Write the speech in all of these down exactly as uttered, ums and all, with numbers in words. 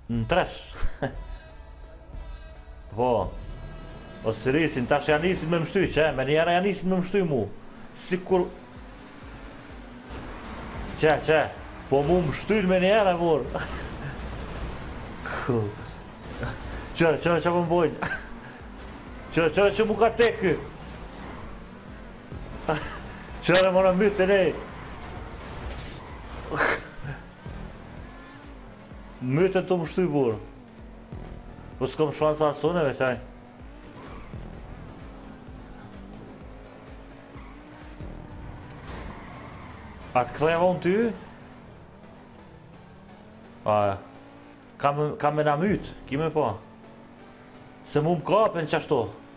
Në tresh. Po. O si rrisin, tash janë nisin me mështy, që me njera janë nisin me mështy mu. Si kur... Që, që, po mu mështyn me njera, mor. Qërë, qërë që më mbojnë. Qërë, qërë që mu ka tekë. Qërë më në mytë të nej. Mytën të mështy, burë. Po s'kom shansa asone, veçaj. A të kleva unë ty? A, kam me na mytë, kime po. Se mu më kapen qashto.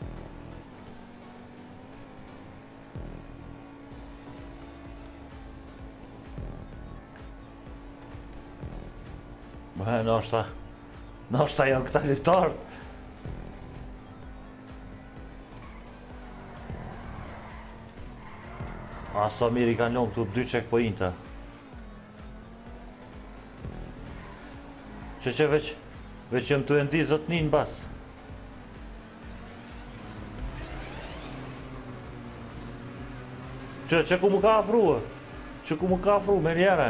Bëhe, nështë ta, nështë ta janë këta liftarë. A sa mirë i kanë lënë këtu dy checkpointa. Që që veç, veç jëmë të endi zotnin bas. Që që ku mu ka afruë? Që ku mu ka afruë me njere?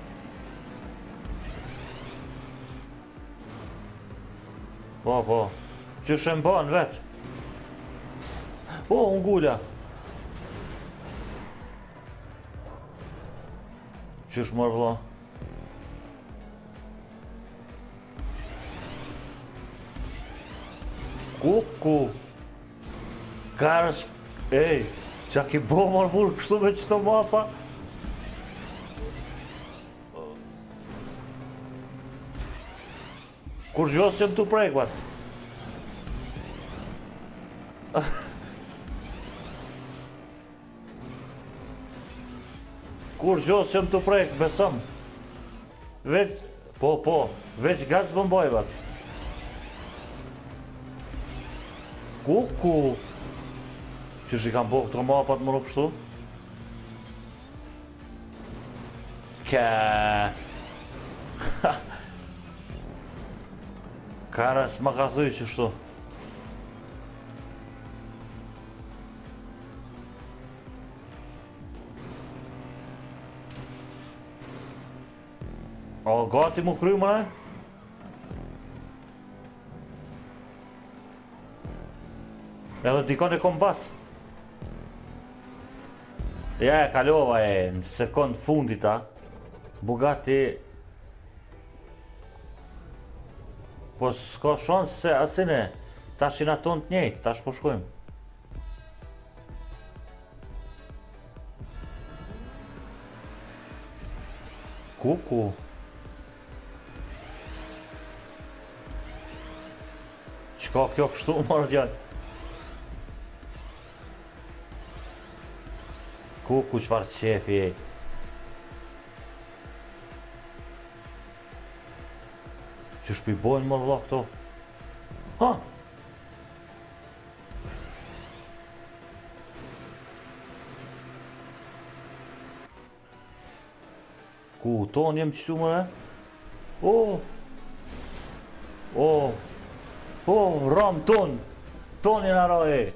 Po, po, që shemban vetë. Po, unë gulla. Qysh mërë vla? Ku, ku? Karës... Ej, qa ki bo mërë mërë kështu me qëto mapa? Kur gjosë që më të prekvat? Kur gjosë që më të prejkë, besëm. Veç, po, po, veç gaz bëmbojvat. Ku, ku? Që shi kam po këto mapat më në kështu? Ke... Karas më ka thuj që shtu. O, gati mu kry mëre? Edhe dikon e kom pas. Ja, e kalova e në sekund fundit, a. Bugatti... Po s'ka shansë se asine, ta shina ton të njejtë, ta shpo shkojmë. Ku, ku? Qka kjo kështu marrë djallë? Ku, ku qfarë të qefi e? Që shpi bojnë më vla këto? Ha! Ku, ton jem qëtu mëre? O! O! O, ram ton! Ton jenë ara e!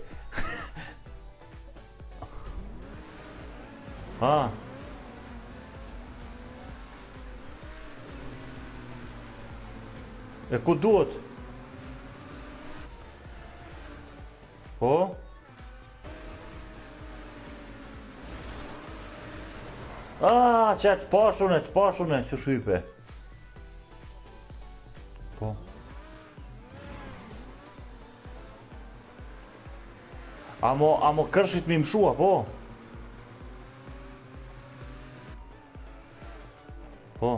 Ha! E ku duhet? Po? A, që të pashune, të pashune, që shqype. Po. Amo, amo kërshit mi mshua, po? Po.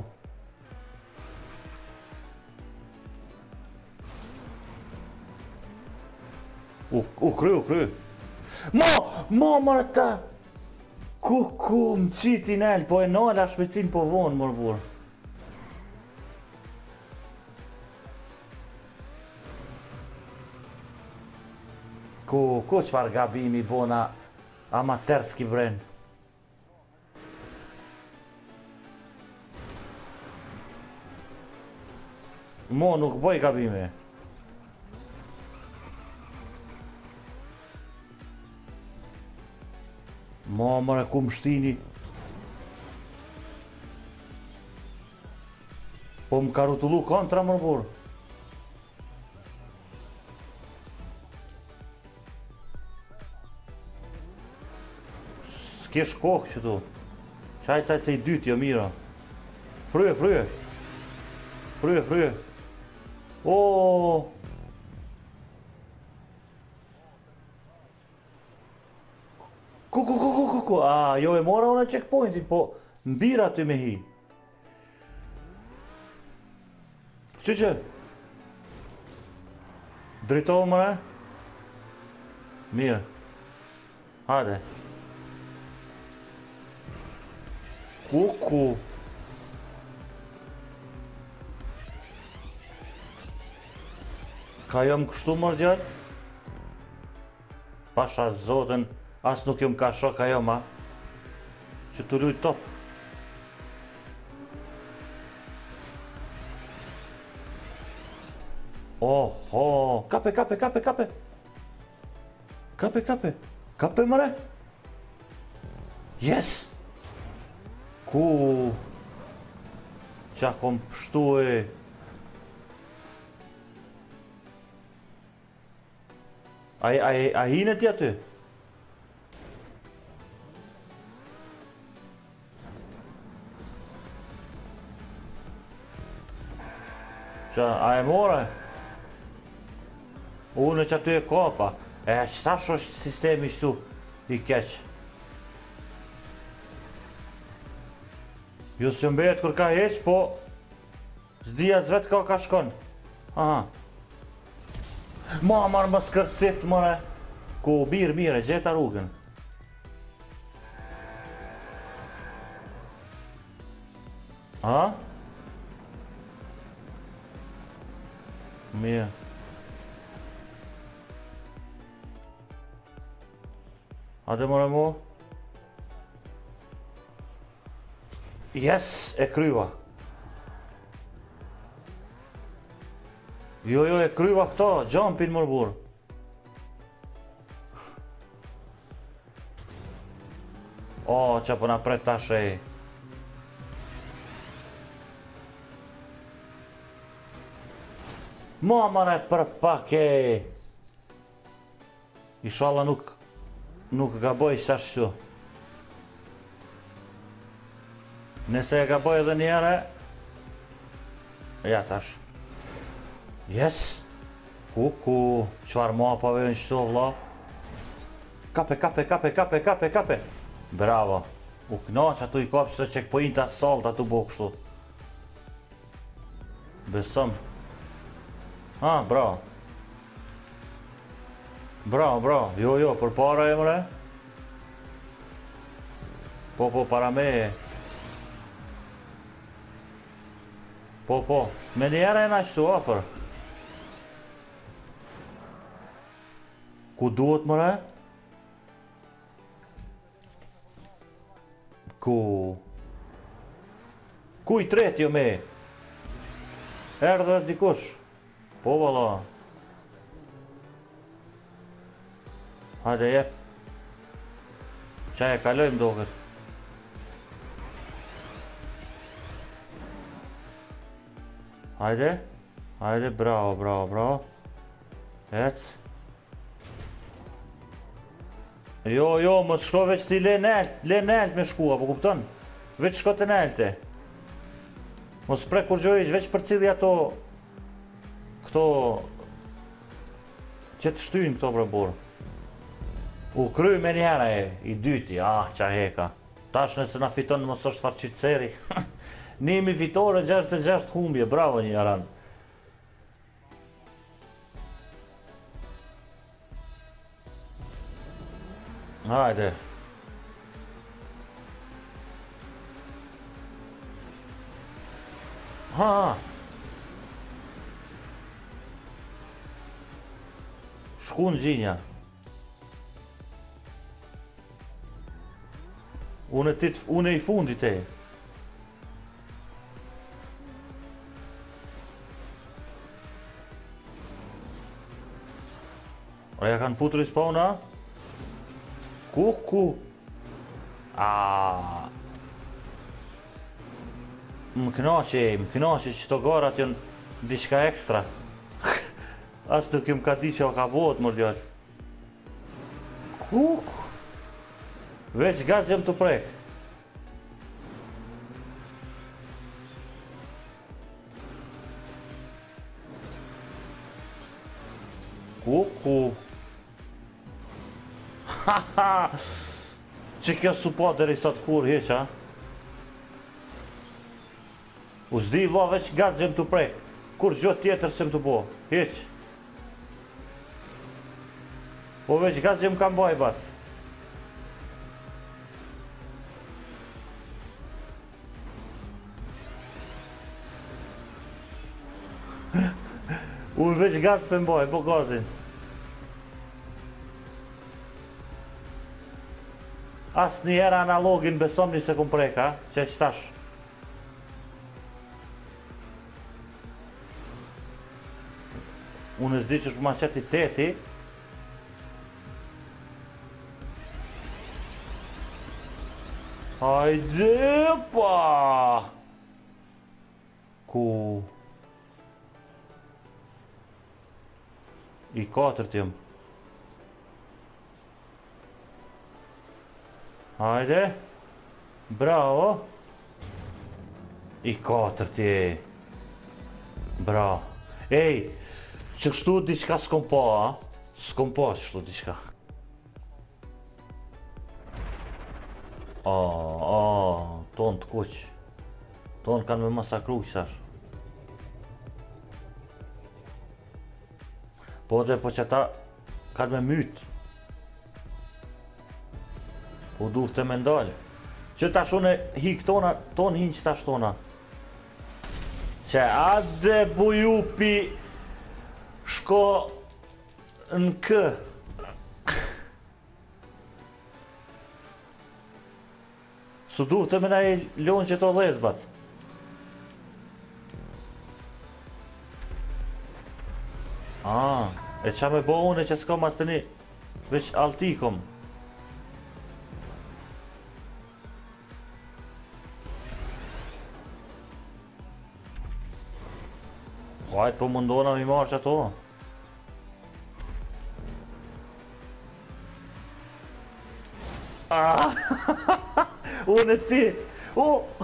U, u kry, u kry. Mo, mo, mërë ta. Ku, ku, më qiti nëllë, po e nëllë a shpecin po vonë, mërë burë. Ku, ku qëfar gabimi bona amaterski brenë. Mo nuk bëj gabime. Mo mëre ku më shtini. Po më ka rutullu kontra më burë. S'kesh kokë që tu. Qaj qaj se i dytë jo mira. Fryë, fryë. Fryë, fryë. Oooo. Ku, ku, ku, ku, ku, ku. A, jo e mora unë checkpointin, po mbira ty me hi. Që që? Drejtohë mëre? Mirë. Hade. Ku, ku. Ka jam kështu mërë djallë? Pasha zotën, as nuk jom ka shok ka jam, a? Që të lujtë top. Oho, kape, kape, kape, kape. Kape, kape. Kape mëre? Yes! Ku? Qa kom pështu e? A, a, a hinë ti aty? Qa, a e more? Unë që aty e kopa. E, qëta është sistemi shtu i keq? Ju së mbet kër ka heq, po zdia zvet ka ka shkon. Aha. Ma marë më skërsit, mëre. Ku birë, mire, gjeta rrugën. Ha? Mirë. Ate mëre mu? Yes, e kryva. Jo, jo, e kryva këto, jumpin mërë burë. O, që përna pret tash e. Ma mëre për pak e. Inshallah nuk, nuk gaboj shash që. Nëse e gaboj edhe njëre. Ja tash. Yes! Ku, ku, qëfar mapave në qëto vla? Kape, kape, kape, kape, kape, kape! Bravo! U knaq atu i kap që të checkpointa salt atu bo kështu. Besëm. Ha, bravo. Bravo, bravo. Jo, jo, për para e mëre. Po, po, para me e. Po, po. Me njëra e na qëtu apër. Ku duhet mëre? Ku? Ku i tret jo me? Erdhe dikush? Po valla. Hajde jep. Qa e kalojmë doket. Hajde. Hajde, bravo, bravo, bravo. Ec. Jo, jo, më të shko veç ti le nelt, le nelt me shkua, po kupton? Veç shko të nelte. Mos prek kur gjojq, veç për cili ato... Këto... Që të shtyjnë këto për burë. U kry me njëra e, i dyti, ah, qa heka. Tash nëse na fiton mos është farqiceri. Nimi fitore, gjasht e gjasht humbje, bravo një aran. Hajde. Ha, ha. Shku në gjinja. Unë e, unë e i fundit e. A ja kanë futur i spawna? Ku, ku? Aaaa. Më knaqe, më knaqe që të garat jënë diçka ekstra. As të kim ka di që o ka bot, më djallë. Ku, ku? Veç gaz jem të prek. Ku, ku? Ha, ha! Që kjo su po dheri sot kur heqa? U zdi va veç gaz jem të prek. Kur gjot tjetër se më të bo, heq. Po veç gaz jem kam baj bat. Unë veç gaz për mbaj, po gazin. As një herë analogin besom një se kum preka, që e qëtash. Unë e zdi që shma qëti teti. Hajde pa! Ku? I katërt jem. Hajde. Bravo. I katërt je. Bravo. Ej, që kështu diçka s'kom pa, a? S'kom pa që kështu diçka. A, a, tonë të kuq. Tonë kanë me masakru qëtash. Po dhe po që ta kanë me mytë. Po dufte me ndalë. Që ta shone hik tona, ton hinë që ta shtona. Që adhe bujupi shko në kë. Su dufte me na i lonë që to lezbat. A, e qa me bo une që s'kom as të një veç altikom. Hajt po mundona mi marrë që ato. Unë e ti. U.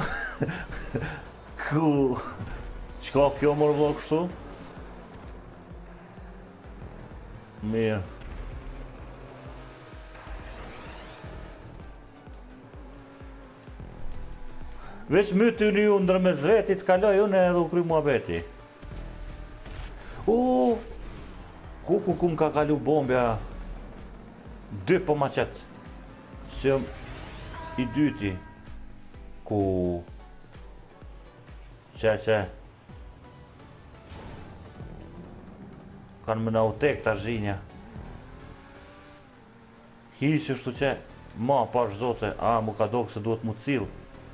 Ku. Qka kjo mërë vlo kështu? Mirë. Veç myty një ju ndër me zvetit kaloj unë edhe u kry mua beti. Uuu, ku ku ku m'ka kalu bombja. Dy po ma qetë. Se jëm i dyti. Ku. Qe qe. Kanë më na u tek ta zhinja. Hi që shtu që ma pash zote, a mu ka do këse duhet mu cilë.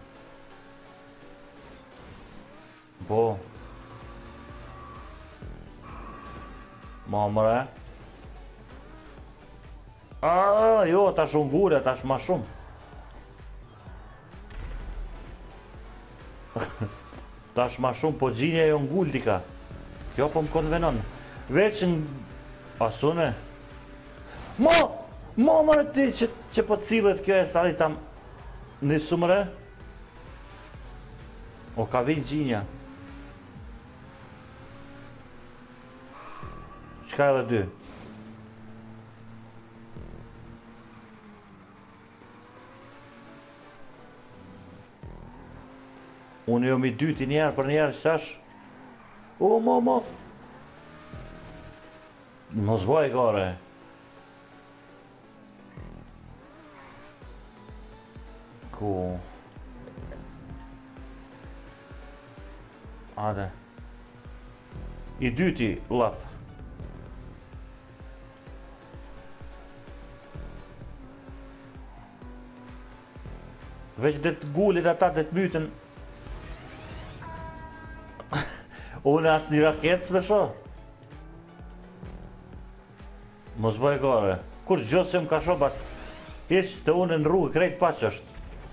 Po. Ma mëre. A, jo, ta shumë gure, ta shumë ma shumë. Ta shumë ma shumë, po gjinja jo ngull dika. Kjo po më konvenon. Veç në... Asune? Mo! Mo mërë ti që, që po cilët kjo e sali tam... Nisu mëre? O ka vinë gjinja. Qka edhe dy? Unë jom i dyti njerë për njerë qëtash. O, mo, mo! Mos baj gare. Ku. Ade. I dyti lap. Veç dhe të gullit ata dhe të mytën. Unë as një raket s'me sho. Mos bëj gore. Kur gjë që më ka shobat, ish të unë në rrugë krejt pa qështë.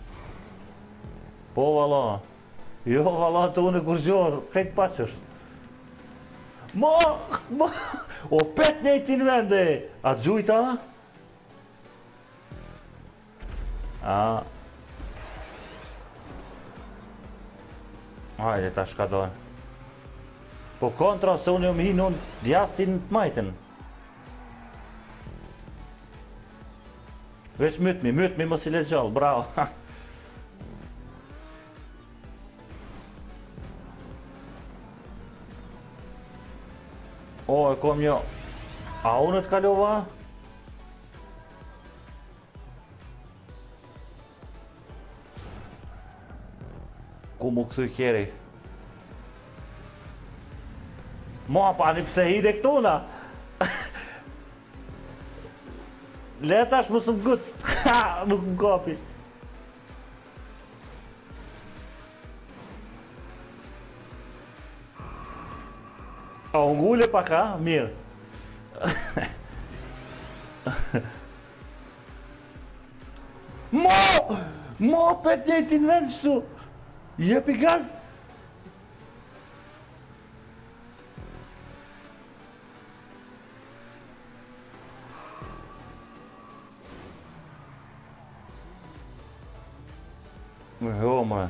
Po valla. Jo valla të unë kur gjë krejt pa qështë. Ma, ma, o pet nejti në vende. A gjujta? A. Hajde ta shkadojnë. Po kontra se unë jom hinë unë djatin të majten. Veç mytmi, mytmi mos i le gjallë, bravo. O, e kom jo. A unë të kalova? Ku mu këthuj kjeri? Ma, pa një pse hide këtuna? Letash më së më gutë. Ha, nuk më kapi. A unë gulle pak, ha? Mirë. Mo! Mo, pet njëti në vend shtu. Jepi gaz. Jo, më.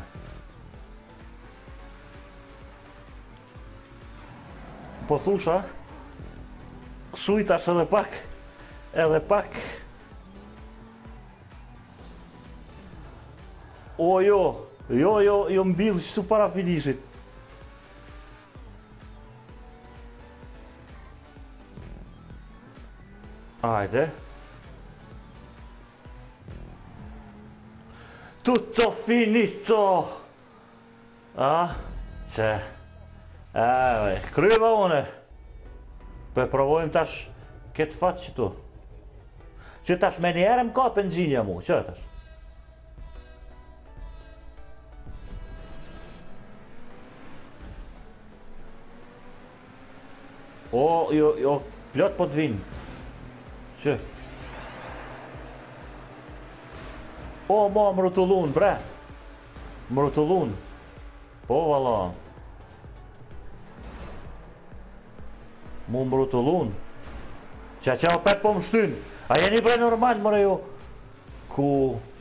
Po thusha, shujtash edhe pak, edhe pak. O, jo, jo, jo, jo mbil qëtu para finishit. Ajde. Tutto finito! A? Që? Ewe, kryva une. Po e provojmë tash këtë fatë që tu. Që tash me njerë më kapën gjinja mu, që tash? O, jo, jo, plot po të vinë. Që? O, ma, më rutullun, bre. Më rutullun. Po, valla. Mu më rutullun. Qa qa o pet po më shtyn. A jeni bre normal, mëre jo. Ku?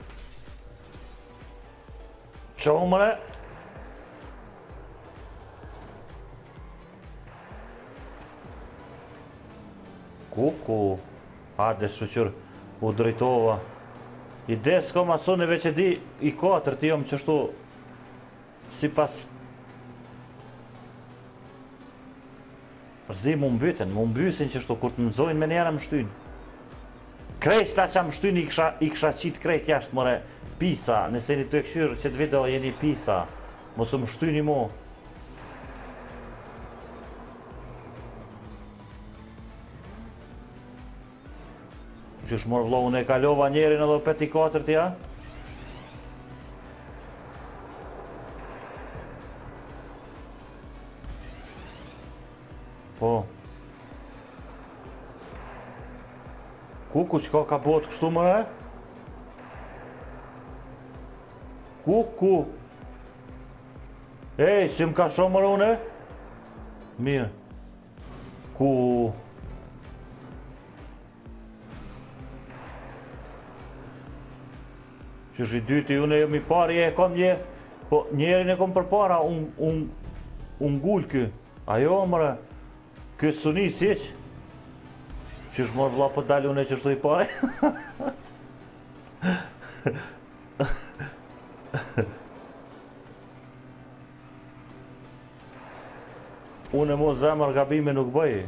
Qo, mëre? Ku, ku? Hajde, shqyr, u drejtova. Ide s'ko masone veç e di i katër ti jom qështu si pas zdi mu mbyten, mu mbysin qështu kur të mëzojnë me njera më shtyn. Krejt ta që më shtyn i kësha qit krejt jashtë mëre pisa, nëse një të e këshyrë që të video jeni pisa, mosë më shtyn i mu. Qysh mor vlo, unë e kalova njerin edhe peti katër tja? Po. Kuku, qka ka bot kështu mëre? Kuku. Ej, si më ka shumë mëre une? Mirë. Ku... Qysh i dyti, unë e jom i pari e kom nje, po njerin e kom për para, unë gull kë. Ajo, mëre, kë suni si eq. Qysh mor vla po dalë unë e qështu i pari. Unë e mo zemër gabime nuk bëj.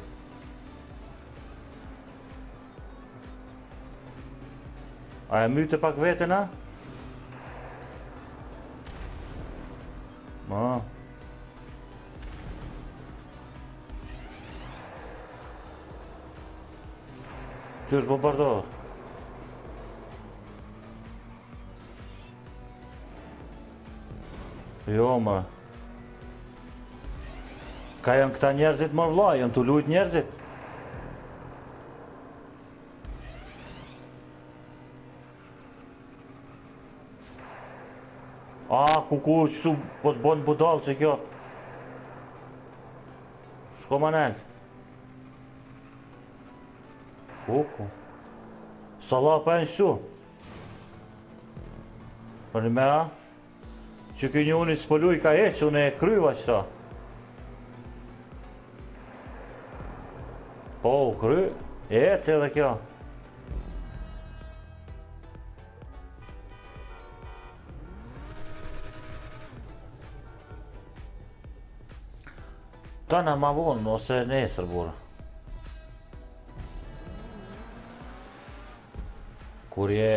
A e myte pak vetën, a? Ma. Që është bombardohet? Jo, ma. Ka janë këta njerëzit më vla, janë të lujt njerëzit. A, ku ku qëtu po të bon budal që kjo. Shko manel. Ku ku. Salla pa e në qëtu. Për një mera. Që kjo një unë i s'polluj ka e që unë e kryva qëta. Po, u kry. E që edhe kjo. Ta në ma vonë, ose nesër burë. Kur je...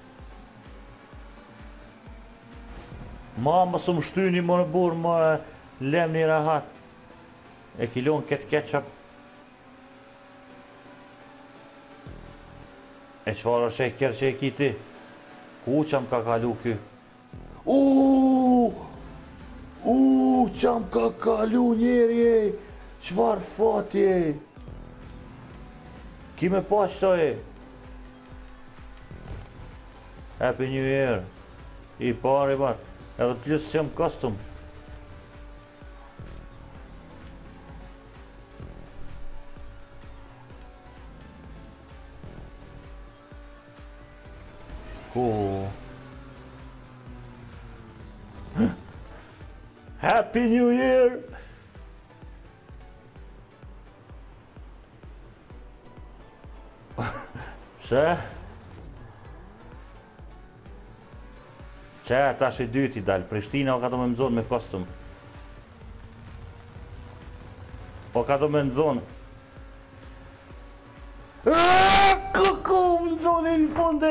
Ma më së më shtyni më në burë, më lem një rahat. E kilon këtë ketchup. E qëfar është e kjerë që e kiti? Ku që më ka kalu ky? Uuuu! Uuuu, që më ka kalu njeri e! Qëfar fati e! Ki me pa qëto e! Happy New Year! I pari bat, edhe të lësë që më custom. Ku? Happy New Year! Se? Që tash i dyti dal, Prishtina o ka do me më zonë me kostum. O ka do me në zonë. Kuku më zonë në funde!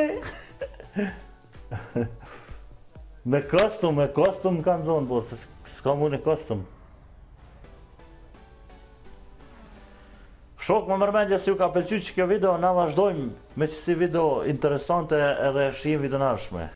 Me kostum, me kostum ka në zonë, por se s'ka mu në kostum. Shok më mërmendje si ju ka pëlqy që kjo video, na vazhdojmë me qësi video interesante edhe shijim video nashme.